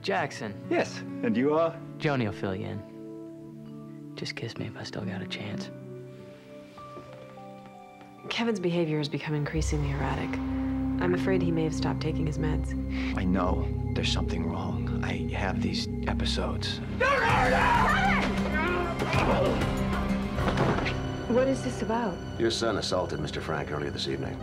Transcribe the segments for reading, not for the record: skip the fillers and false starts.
Jackson. Yes, and you are? Joni will fill you in. Just kiss me if I still got a chance. Kevin's behavior has become increasingly erratic. I'm afraid he may have stopped taking his meds. I know there's something wrong. I have these episodes. What is this about? Your son assaulted Mr. Frank earlier this evening.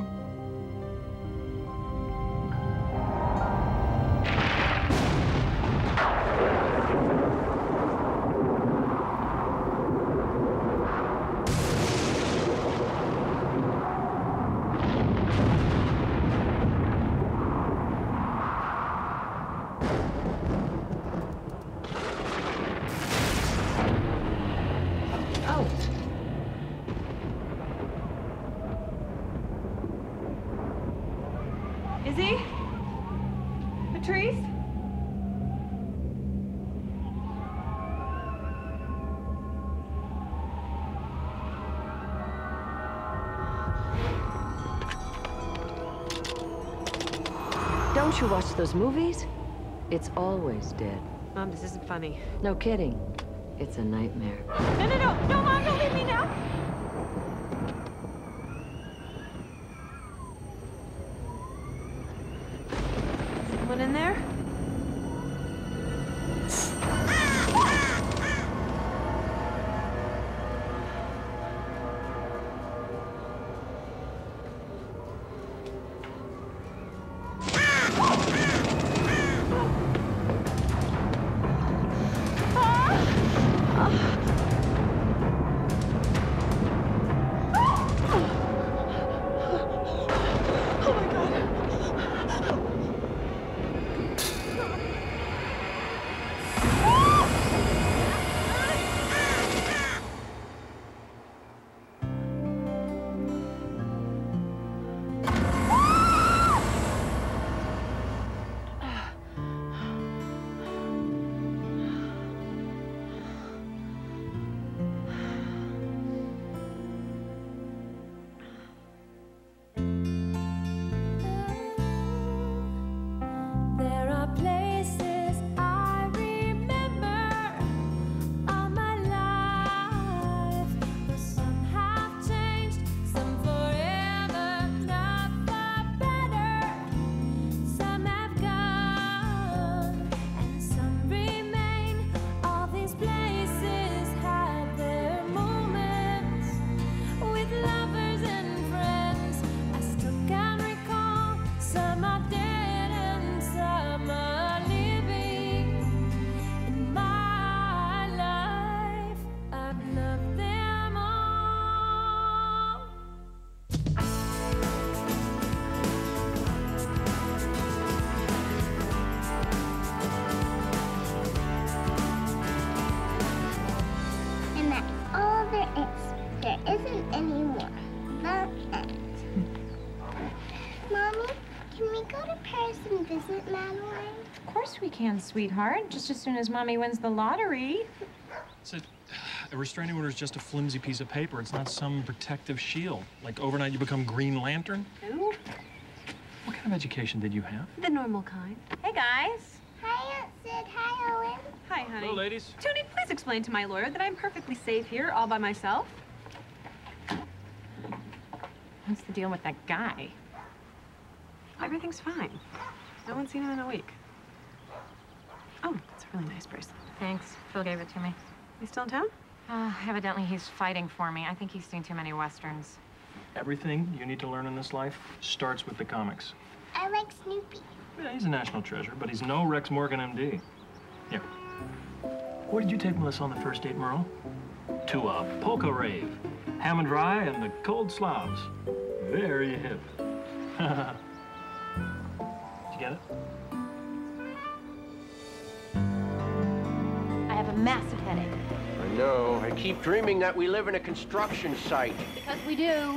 Is he? Patrice? Don't you watch those movies? It's always dead. Mom, this isn't funny. No kidding. It's a nightmare. No, no, no! No, Mom, don't leave me now! Someone in there? There isn't any more. That's it. Mommy, can we go to Paris and visit Madeline? Of course we can, sweetheart. Just as soon as Mommy wins the lottery. A restraining order is just a flimsy piece of paper. It's not some protective shield. Like overnight you become Green Lantern. Who? What kind of education did you have? The normal kind. Hey, guys. Hi, Aunt Sid. Hi, Owen. Hi, honey. Hello, ladies. Tony, please explain to my lawyer that I'm perfectly safe here all by myself. What's the deal with that guy? Everything's fine. No one's seen him in a week. Oh, it's a really nice bracelet. Thanks. Phil gave it to me. You still in town? Evidently he's fighting for me. I think he's seen too many Westerns. Everything you need to learn in this life starts with the comics. I like Snoopy. Yeah, he's a national treasure, but he's no Rex Morgan, MD. Here. Where did you take Melissa on the first date, Merle? To a polka rave. Ham and Rye and the Cold Slavs. Very hip. Did you get it? I have a massive headache. I know. I keep dreaming that we live in a construction site. Because we do.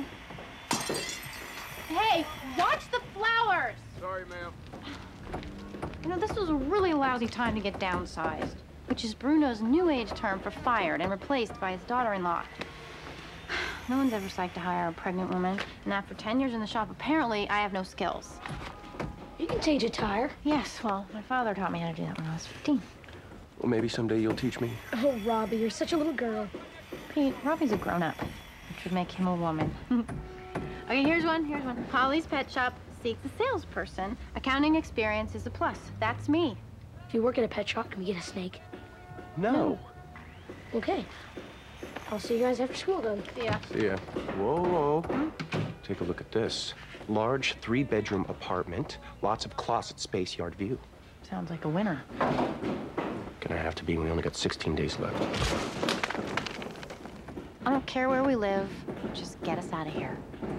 Hey, watch the flowers! Sorry, ma'am. You know, this was a really lousy time to get downsized, which is Bruno's new age term for fired and replaced by his daughter-in-law. No one's ever psyched to hire a pregnant woman, and after 10 years in the shop, apparently I have no skills. You can change a tire. Yes, well, my father taught me how to do that when I was 15. Well, maybe someday you'll teach me. Oh, Robbie, you're such a little girl. Pete, Robbie's a grown-up, which would make him a woman. Okay, here's one. Polly's Pet Shop seeks a salesperson. Accounting experience is a plus. That's me. If you work at a pet shop, can we get a snake? No. Okay. I'll see you guys after school then. Yeah. See ya. Whoa, whoa. Take a look at this. Large 3-bedroom apartment, lots of closet space, yard view. Sounds like a winner. Gonna have to be. We only got 16 days left. I don't care where we live. Just get us out of here.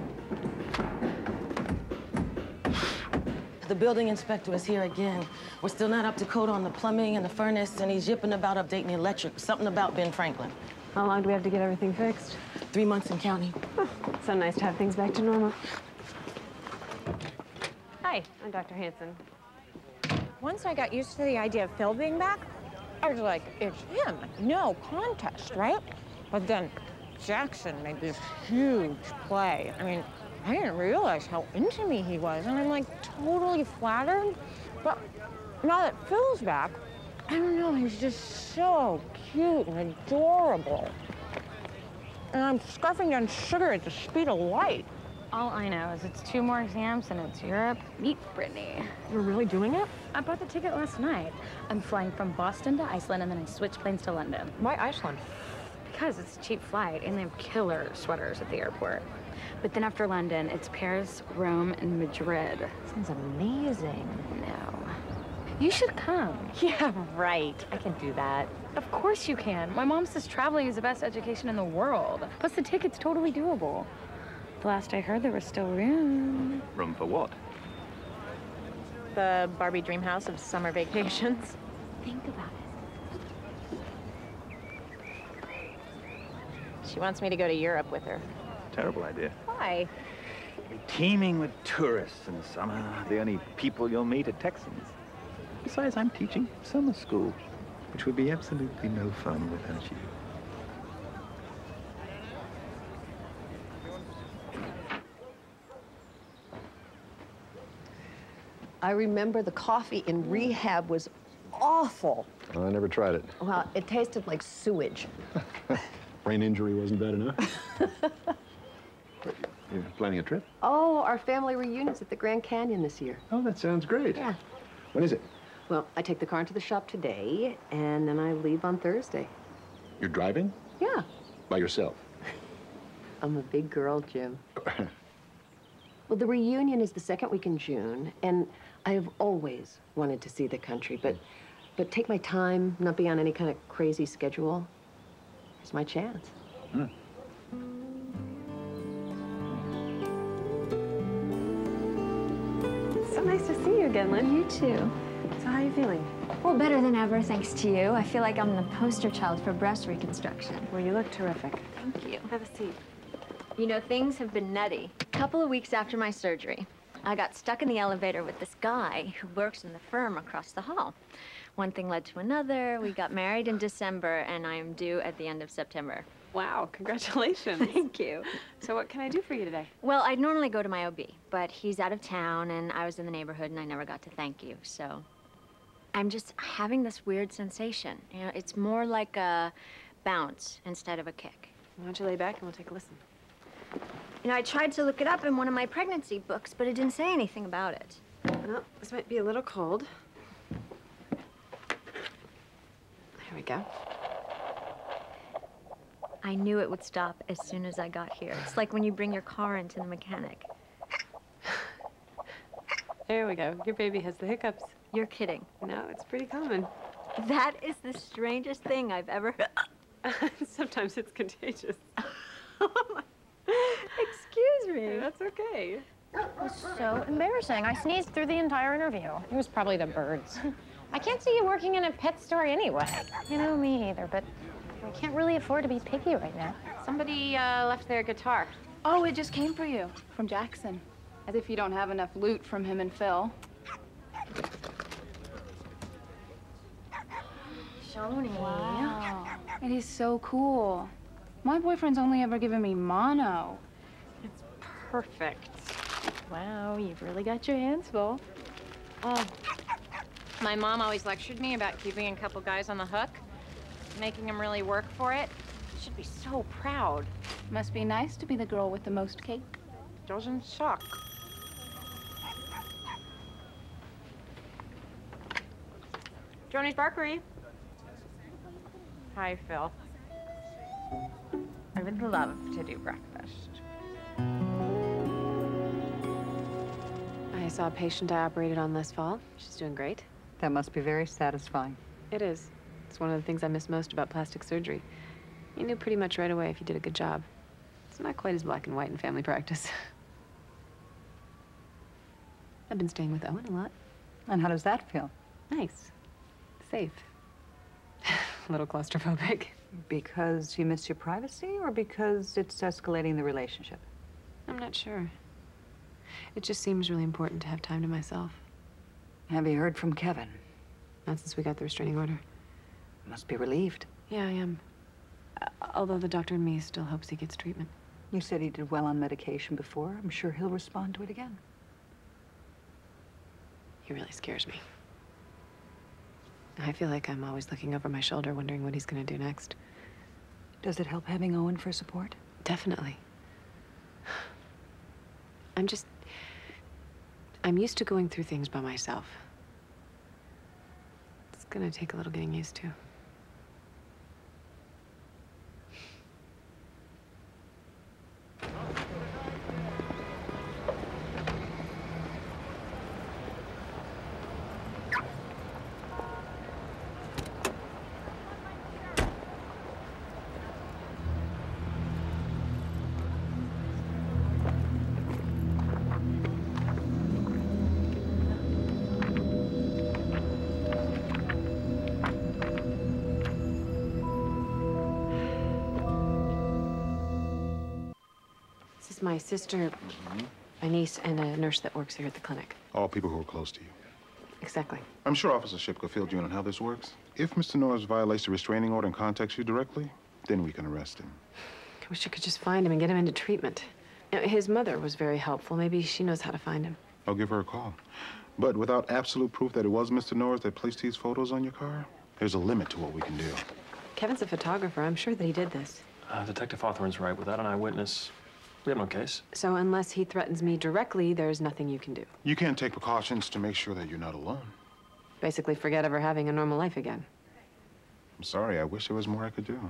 The building inspector is here again. We're still not up to code on the plumbing and the furnace, and he's yipping about updating the electric. Something about Ben Franklin. How long do we have to get everything fixed? 3 months in counting. Oh, so nice to have things back to normal. Hi, I'm Dr. Hanson. Once I got used to the idea of Phil being back, I was like, it's him, no contest, right? But then Jackson made this huge play. I mean, I didn't realize how into me he was, and I'm like totally flattered. But now that Phil's back, I don't know, he's just so cute and adorable. And I'm scarfing down sugar at the speed of light. All I know is it's 2 more exams and it's Europe. Meet Brittany. You're really doing it? I bought the ticket last night. I'm flying from Boston to Iceland and then I switch planes to London. Why Iceland? Because it's a cheap flight and they have killer sweaters at the airport. But then after London, it's Paris, Rome, and Madrid. Sounds amazing. No. You should come. Yeah, right. I can do that. Of course you can. My mom says traveling is the best education in the world. Plus the ticket's totally doable. The last I heard, there was still room. Room for what? The Barbie dream house of summer vacations. Think about it. She wants me to go to Europe with her. Terrible idea. Why? You're teeming with tourists in the summer. The only people you'll meet are Texans. Besides, I'm teaching summer school, which would be absolutely no fun without you. I remember the coffee in rehab was awful. I never tried it. Well, it tasted like sewage. Brain injury wasn't bad enough. You're planning a trip? Oh, our family reunion's at the Grand Canyon this year. Oh, that sounds great. Yeah. When is it? Well, I take the car into the shop today, and then I leave on Thursday. You're driving? Yeah. By yourself? I'm a big girl, Jim. Well, the reunion is the 2nd week in June, and I have always wanted to see the country, but take my time, not be on any kind of crazy schedule. Here's my chance. It's so nice to see you again, Lynn. You too. So how are you feeling? Well, better than ever, thanks to you. I feel like I'm the poster child for breast reconstruction. Well, you look terrific. Thank you. Have a seat. You know, things have been nutty. A couple of weeks after my surgery, I got stuck in the elevator with this guy who works in the firm across the hall. One thing led to another. We got married in December, and I am due at the end of September. Wow, congratulations. Thank you. So what can I do for you today? Well, I'd normally go to my OB, but he's out of town, and I was in the neighborhood, and I never got to thank you, so I'm just having this weird sensation. You know, it's more like a bounce instead of a kick. Why don't you lay back and we'll take a listen. You know, I tried to look it up in one of my pregnancy books, but it didn't say anything about it. Well, this might be a little cold. Here we go. I knew it would stop as soon as I got here. It's like when you bring your car into the mechanic. There we go. Your baby has the hiccups. You're kidding. No, it's pretty common. That is the strangest thing I've ever... Sometimes it's contagious. Excuse me. That's okay. It was so embarrassing. I sneezed through the entire interview. It was probably the birds. I can't see you working in a pet store anyway. You know, me either, but I can't really afford to be picky right now. Somebody left their guitar. Oh, it just came for you from Jackson. As if you don't have enough loot from him and Phil. Shoni. Wow. It is so cool. My boyfriend's only ever given me mono. It's perfect. Wow, you've really got your hands full. Oh. My mom always lectured me about keeping a couple guys on the hook, making them really work for it. You should be so proud. Must be nice to be the girl with the most cake. Doesn't suck. Joni's Bakery. Hi, Phil. I would love to do breakfast. I saw a patient I operated on last fall. She's doing great. That must be very satisfying. It is. It's one of the things I miss most about plastic surgery. You knew pretty much right away if you did a good job. It's not quite as black and white in family practice. I've been staying with Owen a lot. And how does that feel? Nice. Safe. A little claustrophobic. Because you miss your privacy or because it's escalating the relationship? I'm not sure. It just seems really important to have time to myself. Have you heard from Kevin? Not since we got the restraining order. Must be relieved. Yeah, I am. Although the doctor and me still hopes he gets treatment. You said he did well on medication before. I'm sure he'll respond to it again. He really scares me. I feel like I'm always looking over my shoulder, wondering what he's going to do next. Does it help having Owen for support? Definitely. I'm used to going through things by myself. It's going to take a little getting used to. This is my sister, my niece, and a nurse that works here at the clinic. All people who are close to you. Exactly. I'm sure Officer Ship could fill you in on how this works. If Mr. Norris violates the restraining order and contacts you directly, then we can arrest him. I wish I could just find him and get him into treatment. You know, his mother was very helpful. Maybe she knows how to find him. I'll give her a call. But without absolute proof that it was Mr. Norris that placed these photos on your car, there's a limit to what we can do. Kevin's a photographer. I'm sure that he did this. Detective Hawthorne's right. Without an eyewitness, we have no case. So unless he threatens me directly, there's nothing you can do. You can't take precautions to make sure that you're not alone. Basically forget ever having a normal life again. I'm sorry. I wish there was more I could do.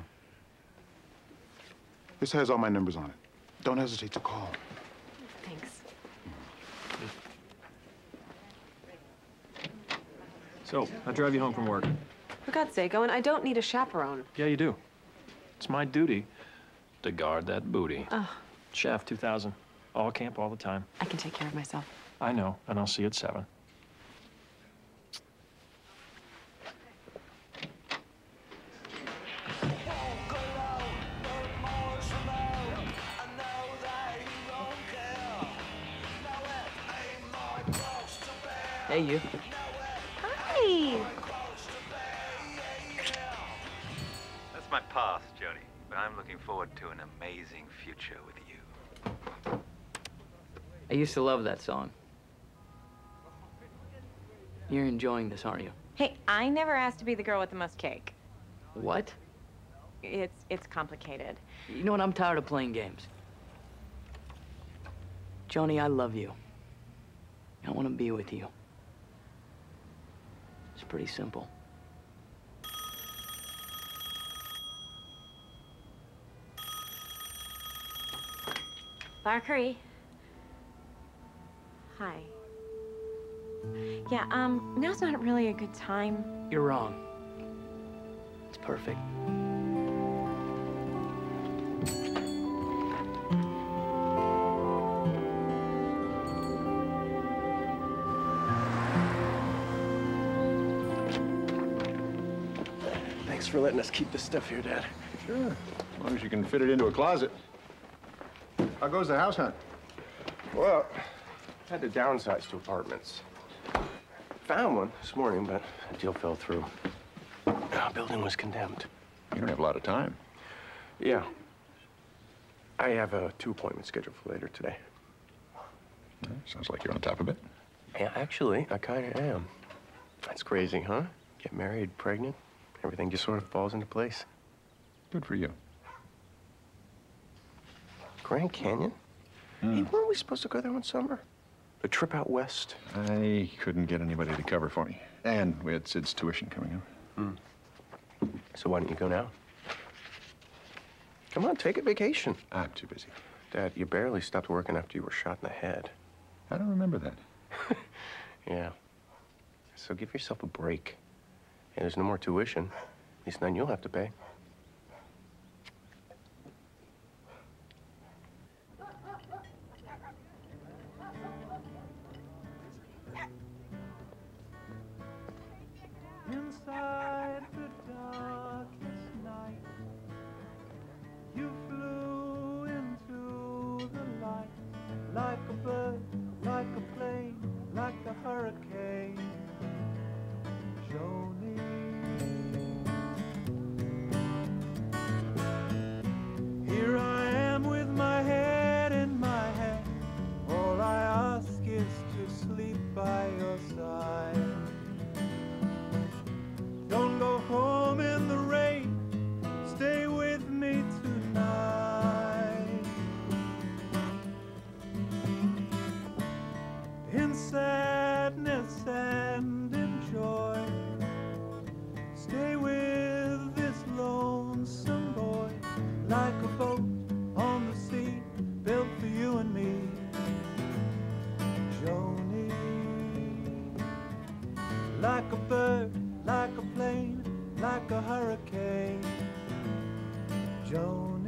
This has all my numbers on it. Don't hesitate to call. Thanks. So, I drive you home from work. For God's sake, Owen, I don't need a chaperone. Yeah, you do. It's my duty to guard that booty. Oh. Chef, 2000. All camp, all the time. I can take care of myself. I know, and I'll see you at 7. Hey, you. Hi. That's my past, Joni, but I'm looking forward to an amazing future with you. I used to love that song. You're enjoying this, aren't you? Hey, I never asked to be the girl with the most cake. What? It's complicated. You know what? I'm tired of playing games. Joni, I love you. I want to be with you. It's pretty simple. Barkery. Hi. Yeah, now's not really a good time. You're wrong. It's perfect. Thanks for letting us keep this stuff here, Dad. Sure, as long as you can fit it into a closet. How goes the house hunt? Well, had to downsize to apartments. Found one this morning, but the deal fell through. The building was condemned. You don't have a lot of time. Yeah. I have 2 appointments scheduled for later today. Sounds like you're on top of it. Yeah, actually, I kind of am. That's crazy, huh? Get married, pregnant, everything just sort of falls into place. Good for you. Grand Canyon? Hey, weren't we supposed to go there one summer? A trip out west? I couldn't get anybody to cover for me. And we had Sid's tuition coming up. So why don't you go now? Come on, take a vacation. I'm too busy. Dad, you barely stopped working after you were shot in the head. I don't remember that. Yeah. So give yourself a break. And there's no more tuition. At least none you'll have to pay. Inside the darkest night, you flew into the light, like a bird, like a plane, like a hurricane, Joni. Here I am with my head in my hand, all I ask is to sleep by your side. Don't go home in the rain, stay with me tonight. In sadness and in joy, stay with this lonesome boy, like a boat on the sea, built for you and me, Joni. Like a bird, like a plane, like a hurricane, Joni.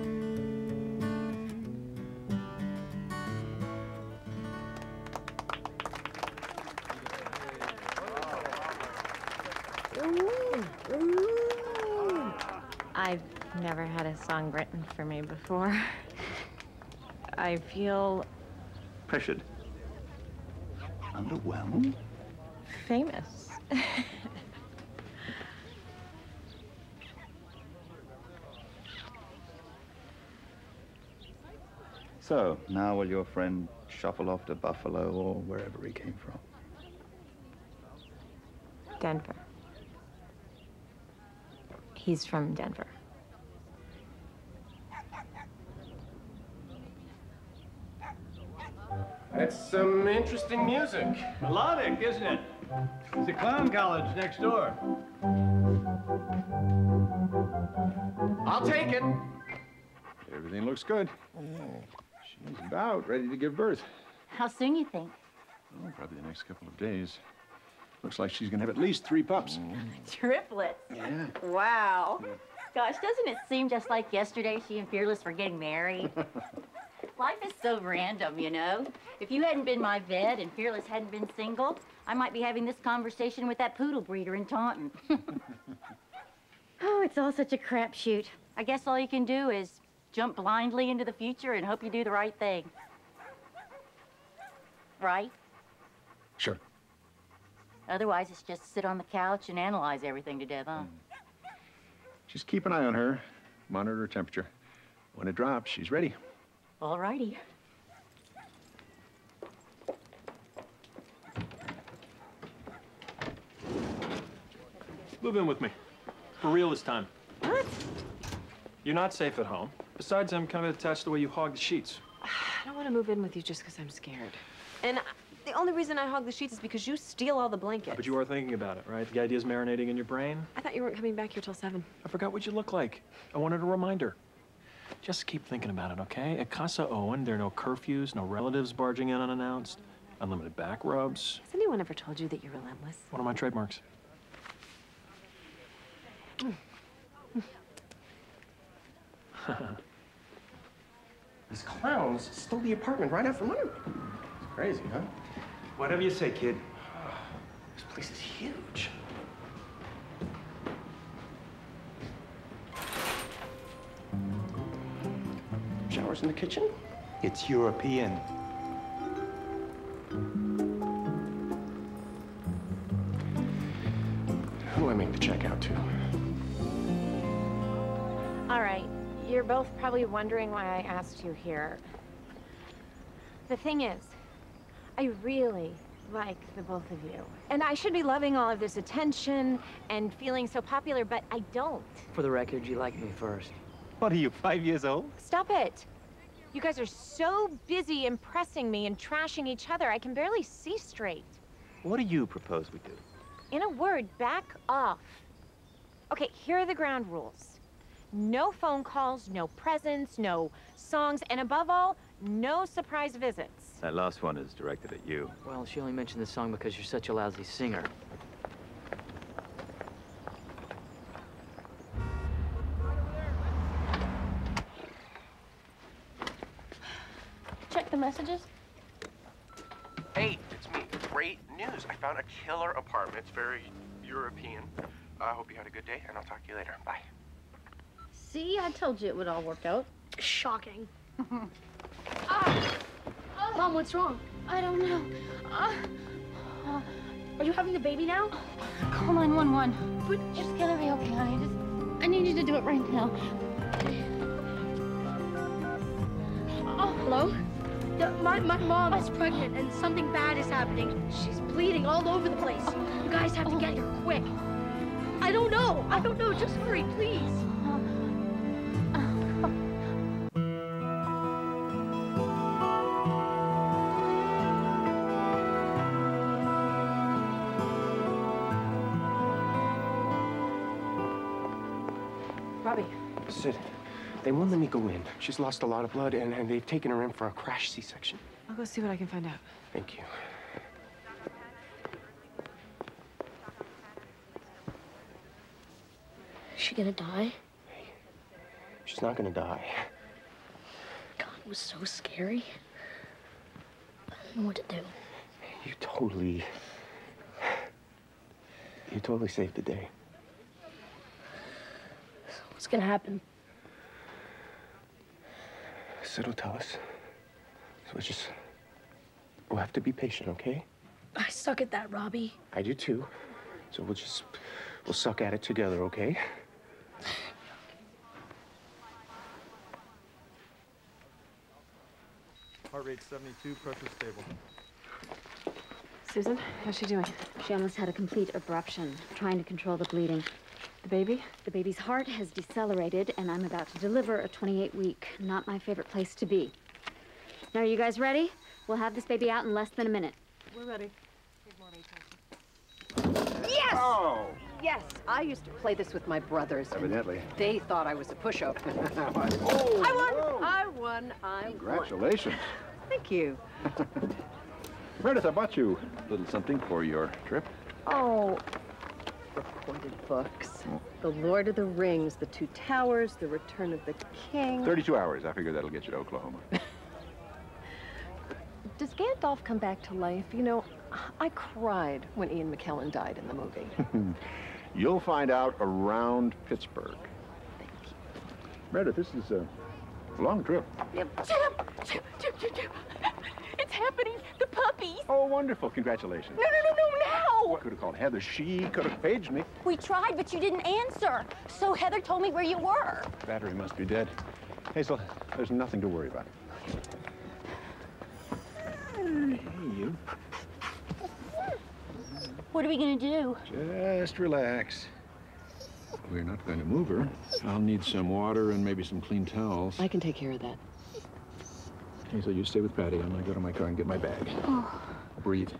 I've never had a song written for me before. I feel Pressured. Underwhelmed? famous. So, now will your friend shuffle off to Buffalo or wherever he came from? Denver. He's from Denver. That's some interesting music. Melodic, isn't it? It's the clown college next door. I'll take it. Everything looks good. She's about ready to give birth. How soon you think? Oh, probably the next couple of days. Looks like she's gonna have at least 3 pups. Triplets. Yeah. Wow. Gosh, doesn't it seem just like yesterday she and Fearless were getting married? Life is so random, you know? If you hadn't been my vet and Fearless hadn't been single, I might be having this conversation with that poodle breeder in Taunton. Oh, it's all such a crapshoot. I guess all you can do is jump blindly into the future and hope you do the right thing. Right? Sure. Otherwise, it's just sit on the couch and analyze everything to death, huh? Just keep an eye on her. Monitor her temperature. When it drops, she's ready. All righty. Move in with me. For real this time. What? You're not safe at home. Besides, I'm kind of attached to the way you hog the sheets. I don't want to move in with you just because I'm scared. And the only reason I hog the sheets is because you steal all the blankets. But you are thinking about it, right? The idea's marinating in your brain. I thought you weren't coming back here till 7. I forgot what you look like. I wanted a reminder. Just keep thinking about it, okay? At Casa Owen, there are no curfews, no relatives barging in unannounced, unlimited back rubs. Has anyone ever told you that you're relentless? One of my trademarks. These clowns stole the apartment right out from under me. It's crazy, huh? Whatever you say, kid. This place is huge. Showers in the kitchen? It's European. Who do I make the check out to? All right, you're both probably wondering why I asked you here. The thing is, I really, like the both of you. And I should be loving all of this attention and feeling so popular, but I don't. For the record, you liked me first. What are you, 5 years old? Stop it. You guys are so busy impressing me and trashing each other, I can barely see straight. What do you propose we do? In a word, back off. Okay, here are the ground rules. No phone calls, no presents, no songs, and above all, no surprise visits. That last one is directed at you. Well, she only mentioned the song because you're such a lousy singer. Check the messages. Hey, it's me. Great news. I found a killer apartment. It's very European. I hope you had a good day, and I'll talk to you later. Bye. See, I told you it would all work out. Shocking. Mom, what's wrong? I don't know. Are you having the baby now? Call 911. But it's gonna be okay, honey. I need you to do it right now. Hello? My mom is pregnant and something bad is happening. She's bleeding all over the place. You guys have to get here quick. I don't know. Just hurry, please. Robbie. Sid, they won't let me go in. She's lost a lot of blood, and they've taken her in for a crash C-section. I'll go see what I can find out. Thank you. Is she gonna die? She's not gonna die. God, it was so scary. I don't know what to do. You totally saved the day. What's gonna happen? Sid will tell us. So we'll have to be patient, okay? I suck at that, Robbie. I do too. So we'll suck at it together, okay? Heart rate 72, pressure stable. Susan, how's she doing? She almost had a complete abruption, trying to control the bleeding. The baby? The baby's heart has decelerated, and I'm about to deliver a 28-week. Not my favorite place to be. Now, are you guys ready? We'll have this baby out in less than a minute. We're ready. Yes! Oh! Yes, I used to play this with my brothers. Evidently. They thought I was a pushover. Oh! I won. Congratulations. Thank you. Meredith, I bought you a little something for your trip. Oh, recorded books. The Lord of the Rings, The Two Towers, The Return of the King. 32 hours. I figure that'll get you to Oklahoma. Does Gandalf come back to life? You know, I cried when Ian McKellen died in the movie. You'll find out around Pittsburgh. Thank you. Meredith, this is a long trip. Jim! It's happening! The puppies! Oh, wonderful. Congratulations. No, now! I could have called Heather. She could have paged me. We tried, but you didn't answer. So Heather told me where you were. Battery must be dead. Hazel, there's nothing to worry about. Hey, you. What are we gonna do? Just relax. We're not going to move her. I'll need some water and maybe some clean towels. I can take care of that. Hazel, you stay with Patty. I'm going to go to my car and get my bag. Oh. Breathe.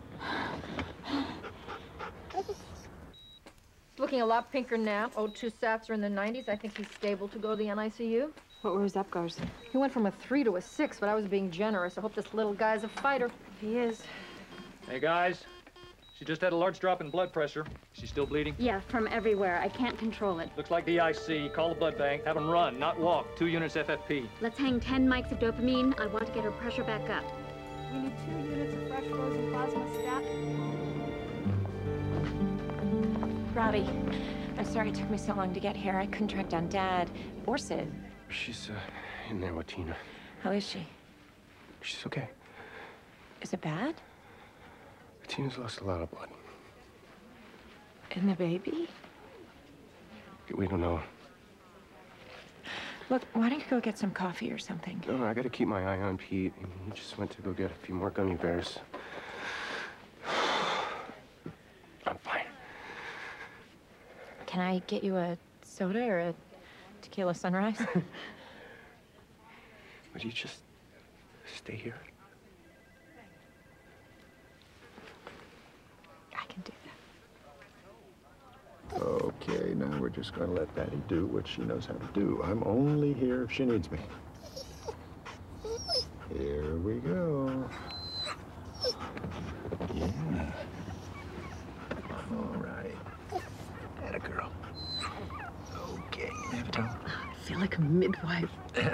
Looking a lot pinker now. O2 sats are in the 90s. I think he's stable to go to the NICU. What were his EPGARs? He went from a 3 to a 6, but I was being generous. I hope this little guy's a fighter. He is. Hey, guys. She just had a large drop in blood pressure. She's still bleeding? Yeah, from everywhere. I can't control it. Looks like DIC. Call the blood bank. Have them run, not walk. 2 units FFP. Let's hang 10 mics of dopamine. I want to get her pressure back up. We need 2 units of fresh frozen plasma stat. Robbie, I'm sorry it took me so long to get here. I couldn't track down Dad or Sid. She's in there with Tina. How is she? She's okay. Is it bad? Tina's lost a lot of blood. And the baby? We don't know. Look, why don't you go get some coffee or something? No, I gotta keep my eye on Pete. He just went to go get a few more gummy bears. Can I get you a soda or a tequila sunrise? Would you just stay here? I can do that. Okay, now we're just gonna let Patty do what she knows how to do. I'm only here if she needs me. Here we go. Yeah. All right. Atta girl. Okay, have a towel. I feel like a midwife.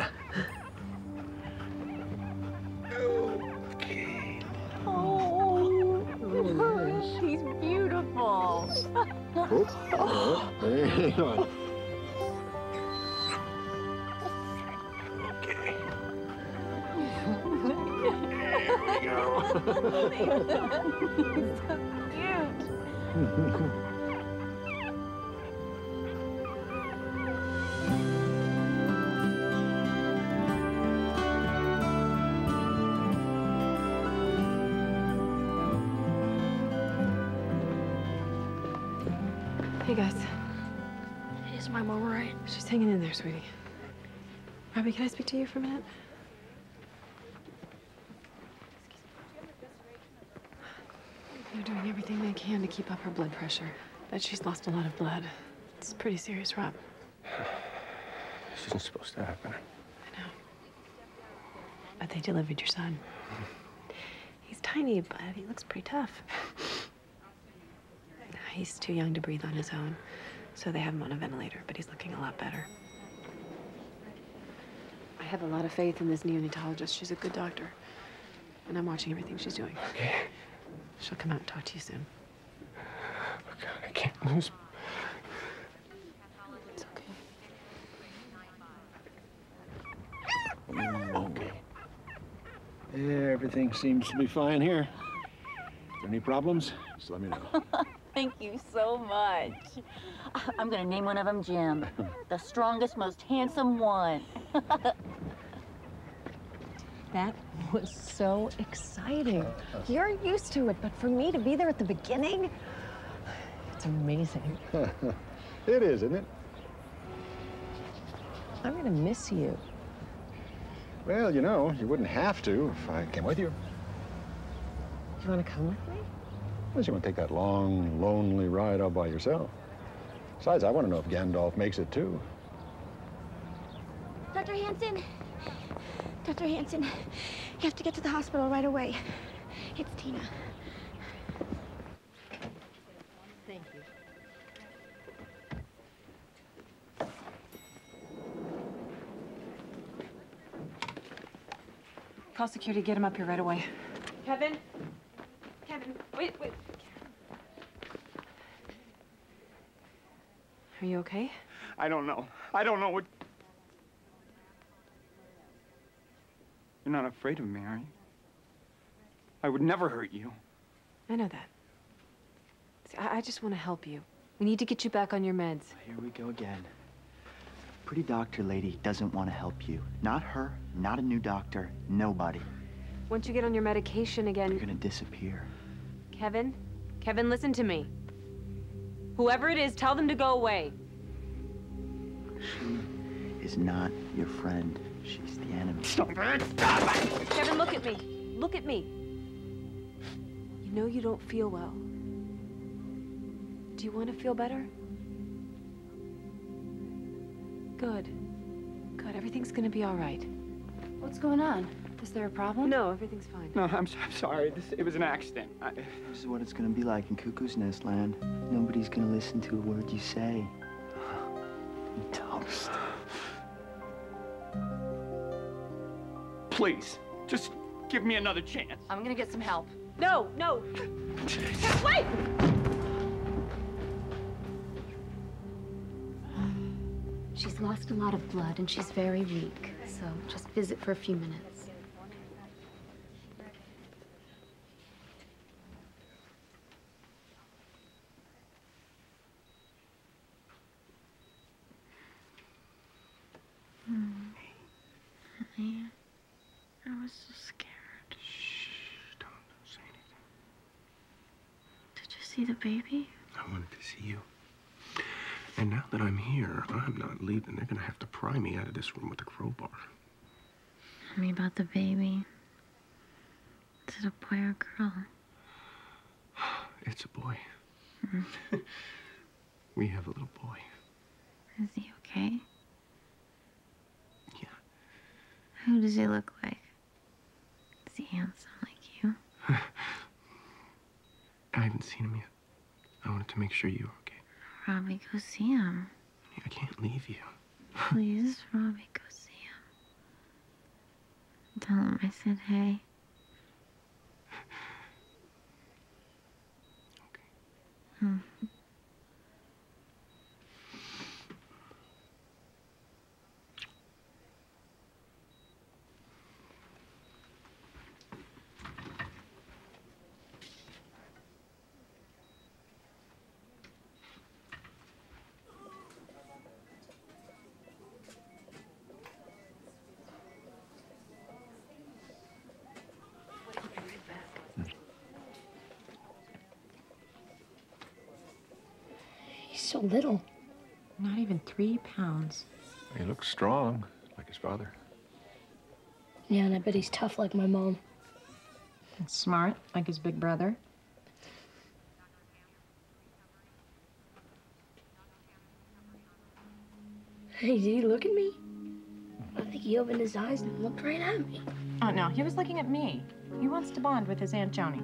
Okay. Oh, she's beautiful. Oh, hang on. Okay. There we go. So cute. Hey, guys. Is my mom all right? She's hanging in there, sweetie. Robbie, can I speak to you for a minute? They're doing everything they can to keep up her blood pressure, but she's lost a lot of blood. It's pretty serious, Rob. This isn't supposed to happen. I know. But they delivered your son. He's tiny, but he looks pretty tough. He's too young to breathe on his own, so they have him on a ventilator, but he's looking a lot better. I have a lot of faith in this neonatologist. She's a good doctor, and I'm watching everything she's doing. Okay. She'll come out and talk to you soon. Oh, God, I can't lose. It's okay. Okay. Everything seems to be fine here. If there are any problems, just let me know. Thank you so much. I'm gonna name one of them Jim. The strongest, most handsome one. That was so exciting. You're used to it, but for me to be there at the beginning, it's amazing. It is, isn't it? I'm gonna miss you. Well, you know, you wouldn't have to if I came with you. You wanna come with me? Unless you want to take that long, lonely ride all by yourself. Besides, I want to know if Gandalf makes it too. Dr. Hansen. Dr. Hansen, you have to get to the hospital right away. It's Tina. Thank you. Call security, get him up here right away. Kevin? Kevin, wait. Are you okay? I don't know. I don't know what... You're not afraid of me, are you? I would never hurt you. I know that. See, I just want to help you. We need to get you back on your meds. Here we go again. Pretty doctor lady doesn't want to help you. Not her, not a new doctor, nobody. Once you get on your medication again... You're gonna disappear. Kevin? Kevin, listen to me. Whoever it is, tell them to go away. She is not your friend. She's the enemy. Stop it! Stop it! Kevin, look at me. Look at me. You know you don't feel well. Do you want to feel better? Good. Good. Everything's gonna be all right. What's going on? Is there a problem? No, everything's fine. No, I'm sorry. It was an accident. This is what it's gonna be like in Cuckoo's Nest Land. Nobody's gonna listen to a word you say. Toast. Please, just give me another chance. I'm gonna get some help. No! Wait! She's lost a lot of blood and she's very weak, so just visit for a few minutes. Honey, I was so scared. Shh, don't say anything. Did you see the baby? I wanted to see you. And now that I'm here, I'm not leaving. They're gonna have to pry me out of this room with a crowbar. Tell me about the baby. Is it a boy or a girl? It's a boy. We have a little boy. Is he okay? Yeah. Who does he look like? Is he handsome like you? I haven't seen him yet. I wanted to make sure you were okay. Robbie, go see him. I can't leave you. Please, Robbie, go see him. Tell him I said hey. Okay. He's so little. Not even 3 pounds. He looks strong, like his father. Yeah, and I bet he's tough like my mom. And smart, like his big brother. Hey, did he look at me? I think he opened his eyes and looked right at me. Oh, no, he was looking at me. He wants to bond with his Aunt Joni.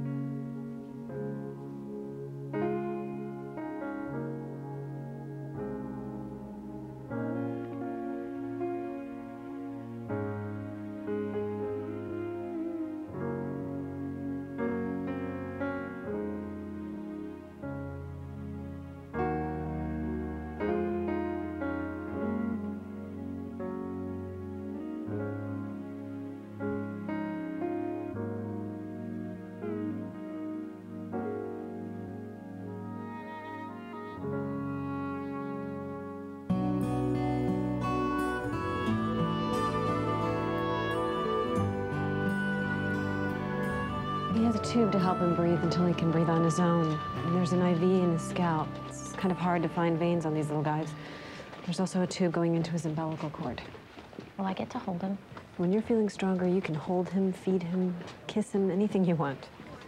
He has a tube to help him breathe until he can breathe on his own. And there's an IV in his scalp. It's kind of hard to find veins on these little guys. There's also a tube going into his umbilical cord. Will I get to hold him? When you're feeling stronger, you can hold him, feed him, kiss him, anything you want.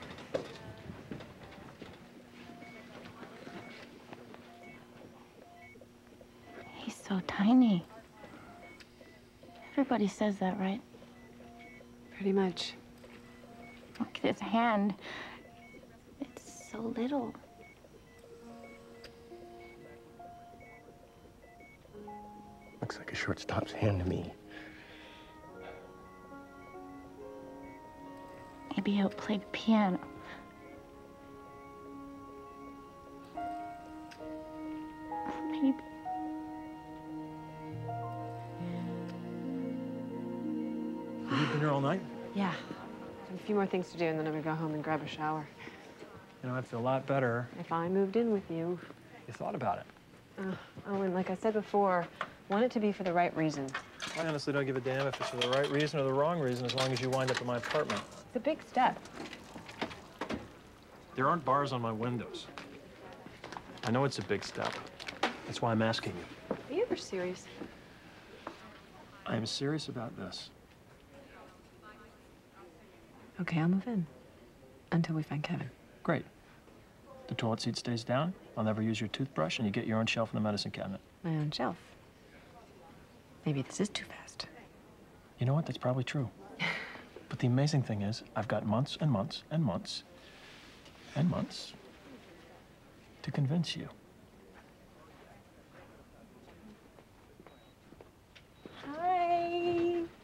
He's so tiny. Everybody says that, right? Pretty much. Look at his hand. It's so little. Looks like a shortstop's hand to me. Maybe he'll play the piano. Maybe. You've been here all night? Yeah. A few more things to do, and then I'm gonna go home and grab a shower. You know, I'd feel a lot better. If I moved in with you. You thought about it. Owen, like I said before, want it to be for the right reason. I honestly don't give a damn if it's for the right reason or the wrong reason, as long as you wind up in my apartment. It's a big step. There aren't bars on my windows. I know it's a big step. That's why I'm asking you. Are you ever serious? I am serious about this. Okay, I'll move in. Until we find Kevin. Great. The toilet seat stays down, I'll never use your toothbrush, and you get your own shelf in the medicine cabinet. My own shelf. Maybe this is too fast. You know what? That's probably true. But the amazing thing is, I've got months and months and months and months to convince you. Hi.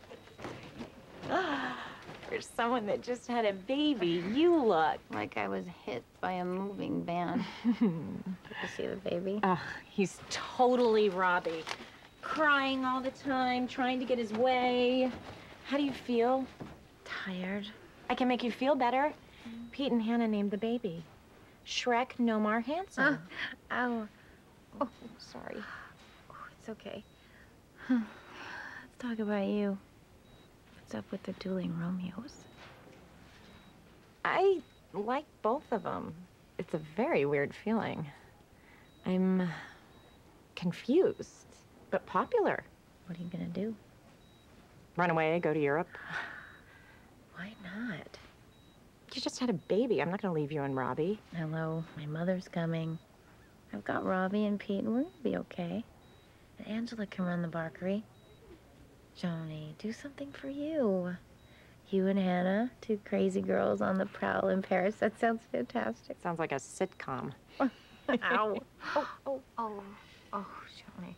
For someone that just had a baby, you look Like I was hit by a moving van. Did you see the baby? He's totally Robbie. Crying all the time, trying to get his way. How do you feel? Tired. I can make you feel better. Pete and Hannah named the baby Shrek Nomar Hansen. Ow. Oh, sorry. Oh, it's okay. Let's talk about you. What's up with the dueling Romeos? I like both of them. It's a very weird feeling. I'm confused, but popular. What are you gonna do? Run away, go to Europe? Why not? You just had a baby. I'm not gonna leave you and Robbie. Hello, my mother's coming. I've got Robbie and Pete, and we're gonna be okay. And Angela can run the barkery. Joni, do something for you. You and Hannah, two crazy girls on the prowl in Paris. That sounds fantastic. Sounds like a sitcom. Ow. Oh, Joni.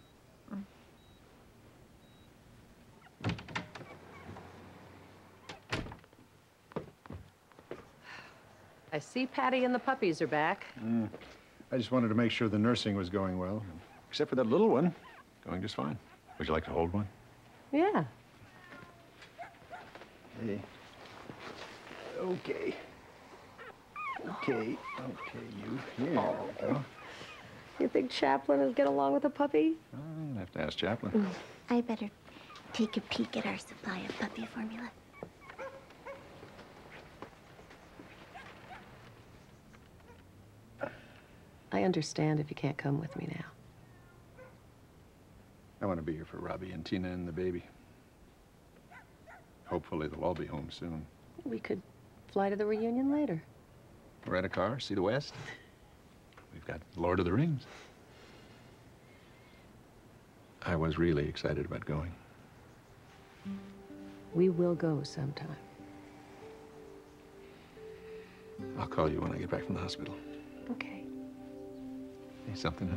I see Patty and the puppies are back. I just wanted to make sure the nursing was going well. Except for that little one, going just fine. Would you like to hold one? Yeah. Hey. Okay. Okay, you. Here we go. You think Chaplin will get along with a puppy? I'll have to ask Chaplin. I better take a peek at our supply of puppy formula. I understand if you can't come with me now. I want to be here for Robbie and Tina and the baby. Hopefully they'll all be home soon. We could fly to the reunion later. Rent a car, see the West. We've got Lord of the Rings. I was really excited about going. We will go sometime. I'll call you when I get back from the hospital. Okay. Say something, huh?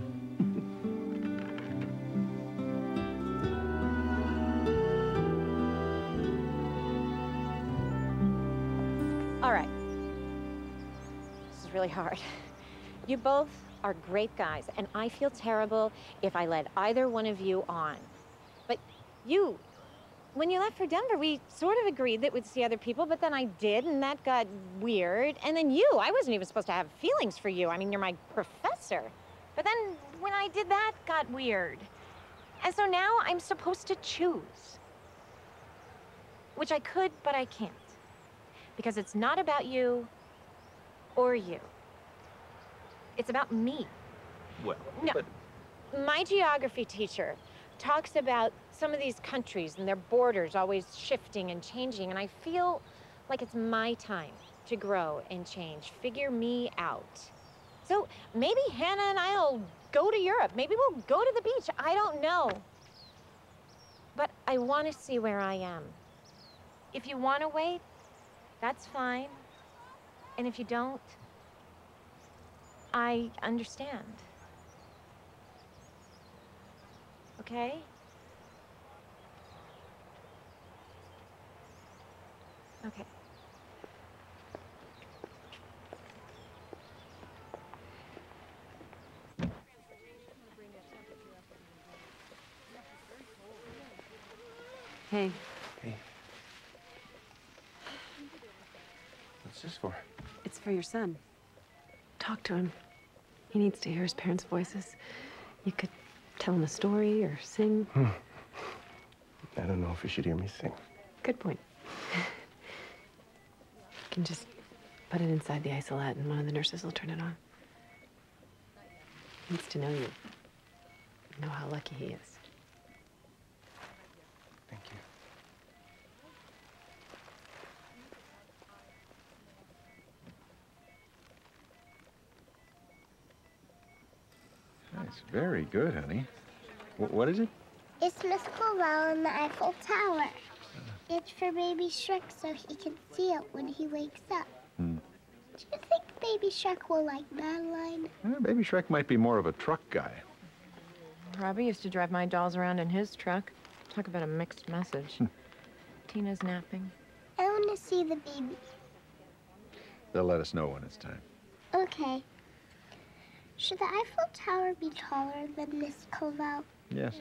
All right. This is really hard. You both are great guys, and I feel terrible if I led either one of you on. But you, when you left for Denver, we sort of agreed that we'd see other people, but then I did, and that got weird. And then you, I wasn't even supposed to have feelings for you. I mean, you're my professor. But then when I did that, got weird. And so now I'm supposed to choose. Which I could, but I can't. Because it's not about you or you. It's about me. Well, No. My geography teacher talks about some of these countries and their borders always shifting and changing, and I feel like it's my time to grow and change. Figure me out. So maybe Hannah and I'll go to Europe. Maybe we'll go to the beach. I don't know. But I want to see where I am. If you want to wait, that's fine. And if you don't, I understand. Okay? Okay. Hey. Hey. What's this for? It's for your son. Talk to him. He needs to hear his parents' voices. You could tell him a story or sing. I don't know if you should hear me sing. Good point. You can just put it inside the isolette and one of the nurses will turn it on. He needs to know you. Know how lucky he is. Thank you. It's very good, honey. What is it? It's Miss Caldwell in the Eiffel Tower. It's for baby Shrek so he can see it when he wakes up. Do you think baby Shrek will like Madeline? Baby Shrek might be more of a truck guy. Robbie used to drive my dolls around in his truck. Talk about a mixed message. Tina's napping. I want to see the baby. They'll let us know when it's time. Okay. Should the Eiffel Tower be taller than Miss Caldwell? Yes.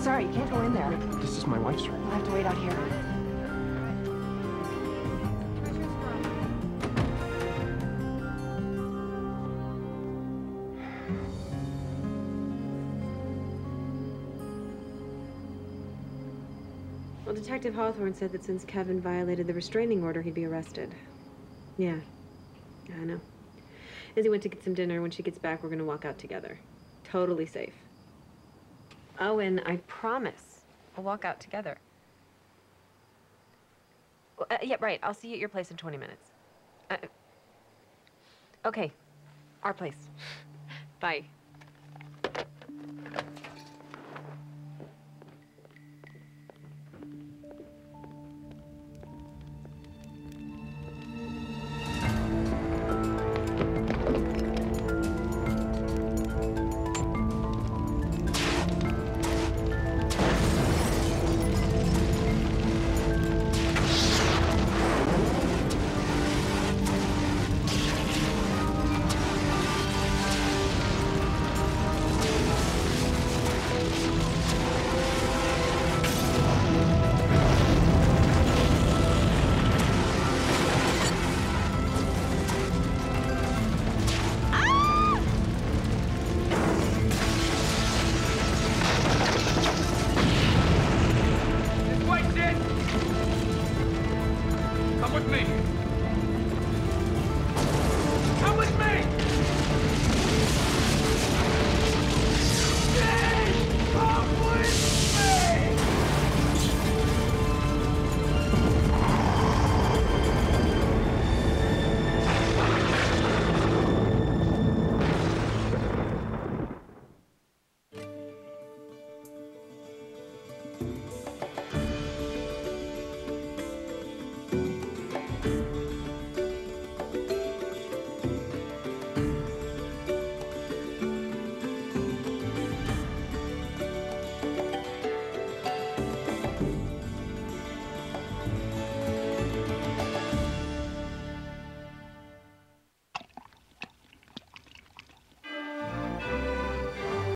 Sorry, you can't go in there. This is my wife's room. We'll have to wait out here. Well, Detective Hawthorne said that since Kevin violated the restraining order, he'd be arrested. Yeah. Yeah, I know. Izzy went to get some dinner. When she gets back, we're gonna walk out together. Totally safe. Owen, I promise. We'll walk out together. Well, yeah, right. I'll see you at your place in 20 minutes. Okay. Our place. Bye.